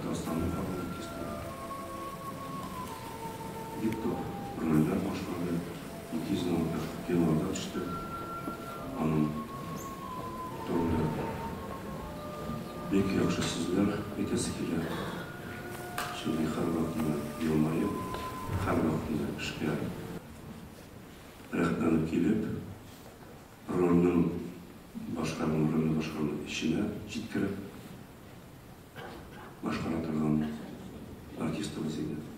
Татарстанның халық артистлары. Бик күп рольләр башкарды. 260 киноларда төште. Аның турында бик яхшы сүзләр әйтәсе килә. Чөнки һәр вакытта елмаеп, һәр вакытта эшкә рәхәтләнеп килеп, рольнең башкарма эченә җиткереп башкара торган артистыбыз иде.